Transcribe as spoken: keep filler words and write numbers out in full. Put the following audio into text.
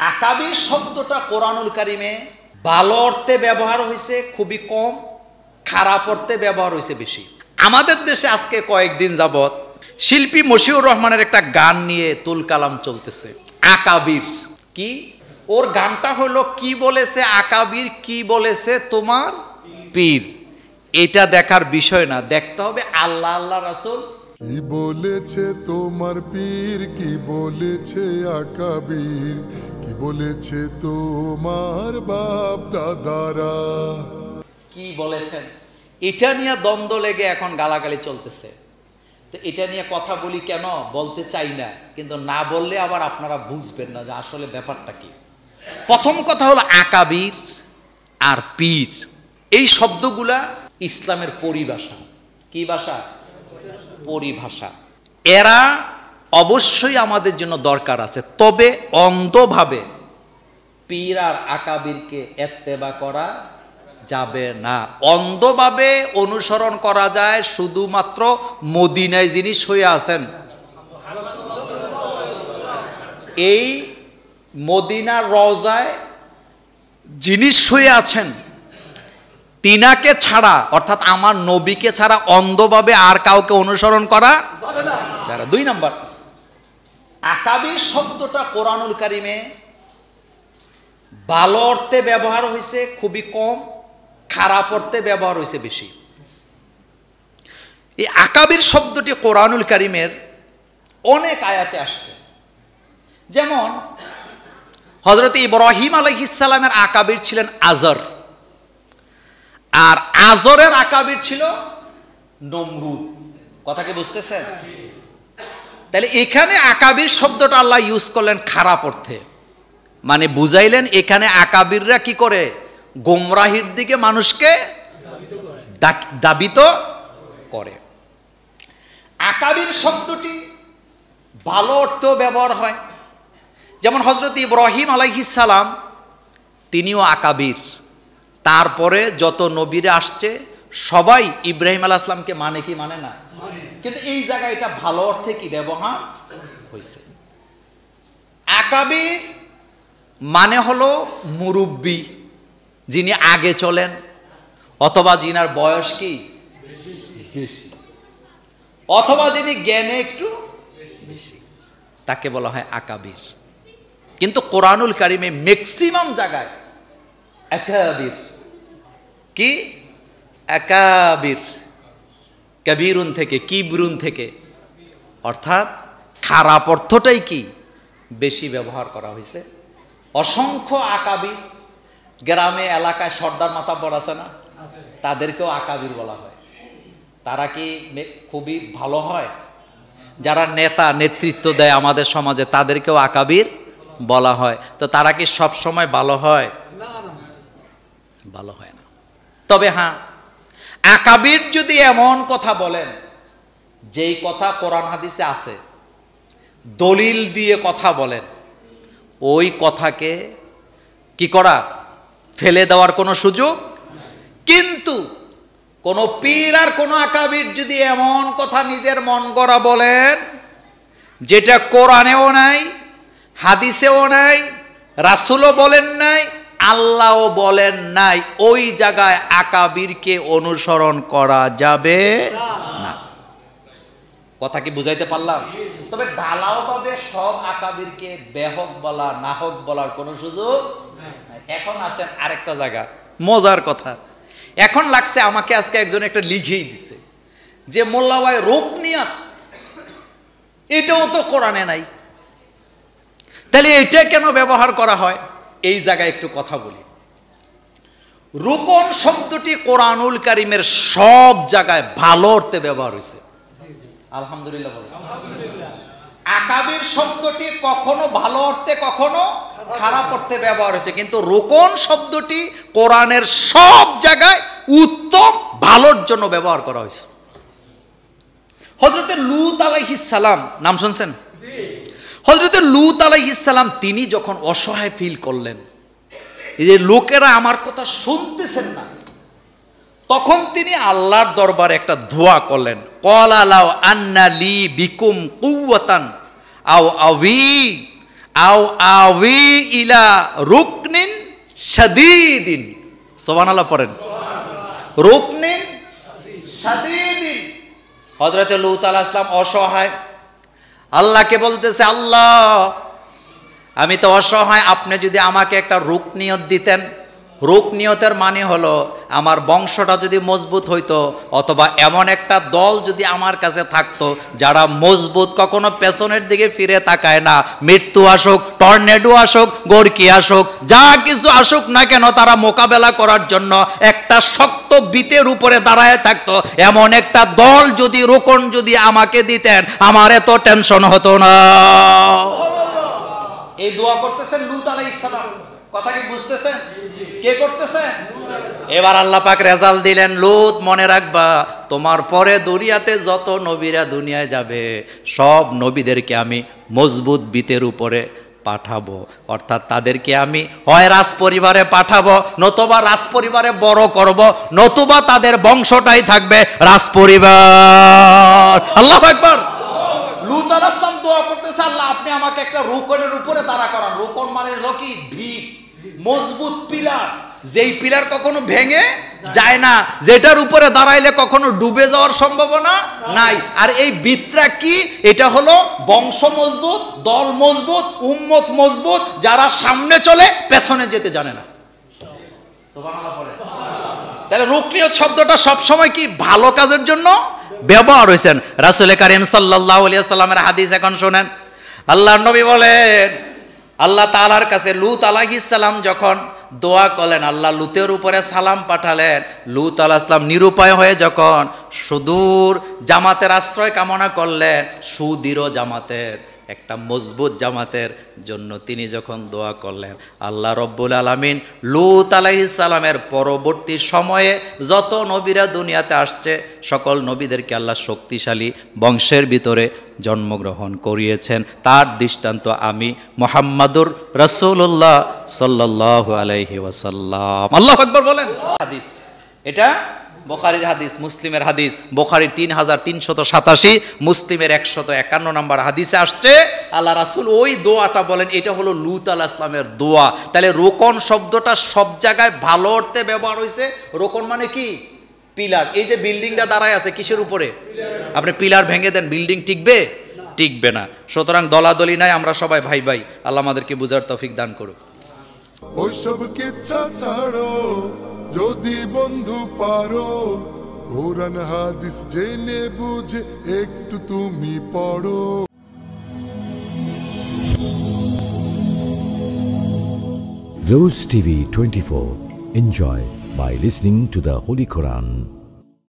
আকাবির শব্দটা কোরআনুল কারিমে ভালো অর্থে ব্যবহার হয়েছে খুবই কম, খারাপ অর্থে ব্যবহার হয়েছে বেশি। আমাদের দেশে আজকে কয়েকদিন যাবৎ শিল্পী মশিউর রহমানের একটা গান নিয়ে তুল কালাম চলতেছে, আকাবির। কি ওর গানটা হলো কি বলেছে আকাবির, কি বলেছে তোমার পীর। এটা দেখার বিষয় না, দেখতে হবে আল্লাহ আল্লাহ রাসূল কি বলেছে তোমার পীর, কি বলেছে আকাবির, কি বলেছে তোমার বাপ দাদারা, কি বলেছেন। এটা নিয়ে দ্বন্দ্ব লেগে এখন গালাগালি চলতেছে। তো এটা নিয়ে কথা বলি কেন, বলতে চাই না, কিন্তু না বললে আবার আপনারা বুঝবেন না যে আসলে ব্যাপারটা কি। প্রথম কথা হলো আকাবির আর পীর, এই শব্দগুলা ইসলামের পরিভাষা। কি ভাষা? পরিভাষা। এরা অবশ্যই আমাদের জন্য দরকার আছে, তবে অন্ধভাবে পীর আর আকাবিরকে ইত্তেবা করা যাবে না। অন্ধভাবে অনুসরণ করা যায় শুধুমাত্র মদিনায় যিনি শুয়ে আছেন, এই মদিনার রওজায় যিনি শুয়ে আছেন তিনাকে ছাড়া, অর্থাৎ আমার নবীকে ছাড়া অন্ধভাবে আর কাউকে অনুসরণ করা যাবে না। যারা দুই নাম্বার, আকাবির শব্দটা কোরআনুল কারিমে ভালো অর্থে ব্যবহার হয়েছে খুবই কম, খারাপ অর্থে ব্যবহার হয়েছে বেশি। এই আকাবির শব্দটি কোরআনুল কারিমের অনেক আয়াতে আসছে। যেমন হযরত ইব্রাহিম আলাইহিস সালামের আকাবির ছিলেন আজর, আর আজরের আকাবির ছিল নমরুদ। কথা কি বুঝতেছেন? তাহলে এখানে আকাবির শব্দটা আল্লাহ ইউজ করলেন খারাপ অর্থে, মানে বুঝাইলেন এখানে আকাবিররা কি করে, গোমরাহির দিকে মানুষকে দাবিত করে। আকাবির শব্দটি ভালো অর্থেও ব্যবহার হয়। যেমন হযরত ইব্রাহিম আলাইহিস সালাম তিনিও আকাবির, তারপরে যত নবীরা আসছে সবাই ইব্রাহিম আলাইহিস সালামকে মানে কি মানে না, কিন্তু এই জায়গায় এটা ভালো অর্থে কি ব্যবহার হয়েছে। আকাবির মানে হলো মুরব্বী, যিনি আগে চলেন, অথবা যিনার বয়স কি বেশি, অথবা যিনি জ্ঞানে একটু বেশি, তাকে বলা হয় আকাবির। কিন্তু কোরআনুল কারিমে ম্যাক্সিমাম জায়গায় আকাবির কি, আকাবির কবিরুন থেকে, কিবরুন থেকে, অর্থাৎ খারাপ অর্থটাই কি বেশি ব্যবহার করা হয়েছে। অসংখ্য আকাবির গ্রামে এলাকায় সর্দার মাতাব্বর আছে না, তাদেরকেও আকাবির বলা হয়। তারা কি খুবই ভালো হয়? যারা নেতা নেতৃত্ব দেয় আমাদের সমাজে তাদেরকেও আকাবির বলা হয়। তো তারা কি সব সময় ভালো হয়? ভালো হয় না। তবে হ্যাঁ, আকাবির যদি এমন কথা বলেন যেই কথা কোরআন হাদিসে আছে, দলিল দিয়ে কথা বলেন, ওই কথাকে কি করা, ফেলে দেওয়ার কোনো সুযোগ। কিন্তু কোন পীর আর কোন আকাবির যদি এমন কথা নিজের মন গড়া বলেন যেটা কোরআনেও নাই, হাদিসেও নাই, রাসূলও বলেন নাই, আল্লাহও বলেন নাই, ওই জায়গায় আকাবিরকে অনুসরণ করা যাবে না। কথা কি বুঝাইতে পারলাম? তবে ঢালাও ভাবে সব আকাবিরকে বেহক বলা, নাহক বলার কোনো সুযোগ নাই। এখন আসেন আরেকটা জায়গা, মজার কথা। এখন লাগছে আমাকে আজকে একজন একটা লিখেই দিছে যে মোল্লা ভাই রুকনিয়াত এটাও তো কোরআনে নাই, তাহলে এটা কেন ব্যবহার করা হয়? এই জায়গায় একটু কথা বলি। রুকন শব্দটি কোরআনুল কারিমের সব জায়গায় ভালো অর্থে ব্যবহার হয়েছে। আলহামদুলিল্লাহ বলেন। আকাবির শব্দটি কখনো ভালো অর্থে কখনো খারাপ অর্থে ব্যবহার হয়েছে, কিন্তু রুকন শব্দটি কোরআনের সব জায়গায় উত্তম ভালোর জন্য ব্যবহার করা হয়েছে। হযরত লূত আলাইহিস সালাম নাম শুনছেন? হযরত লূত আলাইহিস সালাম তিনি যখন অসহায় ফিল করলেন, এই যে লোকেরা আমার কথা শুনতেছেন না, তখন তিনি আল্লাহর দরবারে একটা দোয়া করলেন, ক্বালা লাউ আন্না লি বিকুম কুওয়াতান আও আওয়ি আও আওয়ি ইলা রুকনিন শাদীদিন, সুবহানাল্লাহ পড়েন, রুকনিন শাদীদিন। হযরত লূত আলাইহিস সালাম অসহায়, আল্লাহকে বলতেছে, আল্লাহ আমি তো অসহায়, আপনি যদি আমাকে একটা রুকনিয়ত দিতেন। রুকনিয়তের মানে হলো আমার বংশটা যদি মজবুত হইতো, অথবা এমন একটা দল যদি আমার কাছে থাকতো যারা মজবুত, কখনো পেছনের দিকে ফিরে তাকায় না, মৃত্যু আসুক, টর্নেডো আসুক, গর্কি আসুক, যা কিছু আসুক না কেন তারা মোকাবেলা করার জন্য একটা শক্ত বিতের উপরে দাঁড়ায় থাকতো, এমন একটা দল যদি, রোকন যদি আমাকে দিতেন, আমার এত টেনশন হতো না। এই দোয়া করতেছেন লূত আলাইহিস সালাম, কথা কি বুঝতেছেন? কে করতেছেন? এবার আল্লাহ পাক রেজাল্ট দিলেন, লূত মনে রাখবা, তোমার পরে দুনিয়াতে যত নবীরা দুনিয়ায় যাবে সব নবীদেরকে আমি মজবুত বিতের উপরে পাঠাবো, অর্থাৎ তাদেরকে আমি হয় রাজ পরিবারে পাঠাবো, নতুবা রাজ পরিবারে বড় করব, নতুবা তাদের বংশটাই থাকবে রাজ পরিবার। আল্লাহু আকবার। লূত আলাইহিস সালাম দোয়া করতেছে, আল্লাহ আপনি আমাকে একটা রুকনের উপরে দাঁড়া করান। রুকন মানে হলো কি? ভিত, মজবুত পিলার, যেই পিলার কখনো ভেঙে যায় না, যেটার উপরে দাঁড়াইলে কখনো ডুবে যাওয়ার সম্ভাবনা নাই। আর এই ভিতটা কি? এটা হলো বংশ মজবুত, দল মজবুত, উম্মত মজবুত, যারা সামনে চলে পেছনে যেতে জানে না। সুবহানাল্লাহ বলেন। তাহলে রুকনিয়ত শব্দটা সবসময় কি ভালো কাজের জন্য ব্যবহার হয়েছেন। রাসূল কারীম সাল্লাল্লাহু আলাইহি ওয়াসাল্লামের হাদিস এখন শুনেন। আল্লাহর নবী বলেন, আল্লাহ তাআলার কাছে লূত আলাইহিস সালাম যখন দোয়া করলেন, আল্লাহ লূতের উপরে সালাম পাঠালেন। লূত আলাইহিস সালাম নিরুপায় হয়ে যখন সুদূর জামাতের আশ্রয় কামনা করলেন, সুদৃঢ় জামাতের, একটা মজবুত জামাতের জন্য তিনি যখন দোয়া করলেন, আল্লাহ রব্বুল আলামিন লূত আলাইহিস সালামের পরবর্তী সময়ে যত নবীরা দুনিয়াতে আসছে সকল নবীদেরকে আল্লাহ শক্তিশালী বংশের ভিতরে জন্মগ্রহণ করিয়েছেন। তার দৃষ্টান্ত আমি মুহাম্মাদুর রাসূলুল্লাহ সাল্লাল্লাহু আলাইহি ওয়াসাল্লাম। আল্লাহু আকবার বলেন। হাদিস এটা বুখারীর হাদিস, মুসলিমের হাদিস। বুখারীর তিন হাজার তিনশত সাতাশি, মুসলিমের একশত একান্ন নম্বর হাদিসে আসছে, আল্লাহ রাসূল ওই দোয়াটা বলেন, এটা হলো লূত আলাইহিস সালামের দোয়া। তাহলে রোকন শব্দটা সব জায়গায় ভালো অর্থে ব্যবহার হয়েছে। রোকন মানে কি? পিলার। এই যে বিল্ডিংটা দাঁড়ায় আছে কিসের উপরে? আপনি পিলার ভেঙে দেন, বিল্ডিং টিকবে? টিকবে না। সুতরাং দলাদলি নাই, আমরা সবাই ভাই ভাই। আল্লাহ আমাদেরকে বুঝার তৌফিক দান করুক। ওইসব কিচ্ছা ছাড়ো, যদি বন্ধু পারো, কোরআন হাদিস জেনে বুঝে একটু তুমি পড়ো। Rose T V twenty-four. Enjoy by listening to the Holy Quran.